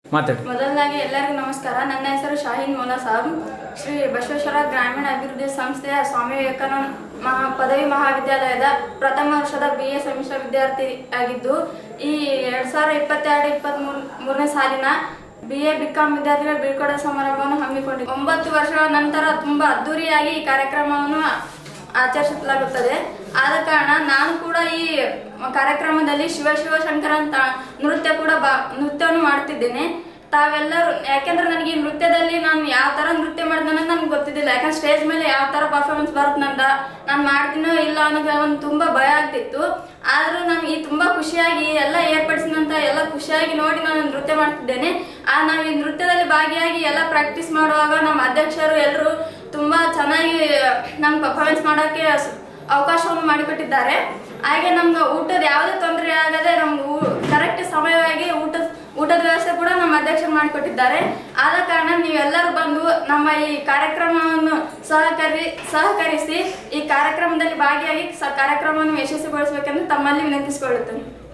ಮಾತಾಡಿ. ಮೊದಲನಾಗಿ ಎಲ್ಲರಿಗೂ ನಮಸ್ಕಾರ. ನನ್ನ ಹೆಸರು ಶಾಹೀನ್ ಮೌಲಾ ಸಾಬ್. ಶ್ರೀ ಬಸವೇಶ್ವರ ಗ್ರಾಮೀಣ ಅಭಿವೃದ್ಧಿ ಸಂಸ್ಥೆಯ ಸ್ವಾಮಿ ವಿವೇಕಾನಂದ ಪದವಿ ಮಹಾವಿದ್ಯಾಲಯದ ಪ್ರಥಮ ವರ್ಷದ BA ಸೆಮಿಸ್ಟರ್ ವಿದ್ಯಾರ್ಥಿ ಆಗಿದ್ದು, ಈ 2022-23ನೇ ಸಾಲಿನ BA BCom ವಿದ್ಯಾರ್ಥಿಗಳ ಬೀಳ್ಕೊಡುಗೆ ಸಮಾರಂಭವನ್ನು ಹಮ್ಮಿಕೊಂಡಿದೆ. 9 ವರ್ಷಗಳ ನಂತರ ತುಂಬಾ ಅದ್ದೂರಿಯಾಗಿ ಈ ಕಾರ್ಯಕ್ರಮವನ್ನು ಆಚರಿಸಲಾಗುತ್ತದೆ. ಆದ ಕಾರಣ ನಾನು ಕೂಡ ಈ ಕಾರ್ಯಕ್ರಮದಲ್ಲಿ ಶಿವಶಂಕರ ಅಂತ ನೃತ್ಯವನ್ನು ಮಾಡ್ತಿದ್ದೇನೆ. ತಾವೆಲ್ಲರೂ, ಯಾಕೆಂದ್ರೆ ನನಗೆ ಈ ನೃತ್ಯದಲ್ಲಿ ನಾನು ಯಾವ ತರ ನೃತ್ಯ ಮಾಡಿದ ನನ್ಗೆ ಗೊತ್ತಿದ್ದಿಲ್ಲ. ಯಾಕಂದ್ರೆ ಸ್ಟೇಜ್ ಮೇಲೆ ಯಾವ ತರ ಪರ್ಫಾರ್ಮೆನ್ಸ್ ಬರುತ್ತೆ ನಾನು ಮಾಡ್ತೀನೋ ಇಲ್ಲ ಅನ್ನೋದು ಒಂದು ತುಂಬಾ ಭಯ ಆಗ್ತಿತ್ತು. ಆದ್ರೂ ನನಗೆ ತುಂಬಾ ಖುಷಿಯಾಗಿ ಎಲ್ಲ ಏರ್ಪಡಿಸಿದಂತ ಎಲ್ಲ ಖುಷಿಯಾಗಿ ನೋಡಿ ನಾನು ನೃತ್ಯ ಮಾಡ್ತಿದ್ದೇನೆ. ನಾವು ಈ ನೃತ್ಯದಲ್ಲಿ ಭಾಗಿಯಾಗಿ ಎಲ್ಲ ಪ್ರಾಕ್ಟೀಸ್ ಮಾಡುವಾಗ ನಮ್ಮ ಅಧ್ಯಕ್ಷರು ಎಲ್ಲರೂ ತುಂಬಾ ಚೆನ್ನಾಗಿ ನಮ್ಗೆ ಪರ್ಫಾರ್ಮೆನ್ಸ್ ಮಾಡೋಕ್ಕೆ ಅವಕಾಶವನ್ನು ಮಾಡಿಕೊಟ್ಟಿದ್ದಾರೆ. ಹಾಗೆ ನಮ್ಗೆ ಊಟದ ಯಾವುದೇ ತೊಂದರೆ ಆಗದೆ ನಮ್ಗೆ ಕರೆಕ್ಟ್ ಸಮಯವಾಗಿ ಊಟದ ವ್ಯವಸ್ಥೆ ಕೂಡ ನಮ್ಮ ಅಧ್ಯಕ್ಷರು ಮಾಡಿಕೊಟ್ಟಿದ್ದಾರೆ. ಆದ ಕಾರಣ ನೀವೆಲ್ಲರೂ ಬಂದು ನಮ್ಮ ಈ ಕಾರ್ಯಕ್ರಮವನ್ನು ಸಹಕರಿಸಿ ಈ ಕಾರ್ಯಕ್ರಮದಲ್ಲಿ ಭಾಗಿಯಾಗಿ ಕಾರ್ಯಕ್ರಮವನ್ನು ಯಶಸ್ವಿಗೊಳಿಸಬೇಕೆಂದು ತಮ್ಮಲ್ಲಿ ವಿನಂತಿಸಿಕೊಳ್ಳುತ್ತೇನೆ.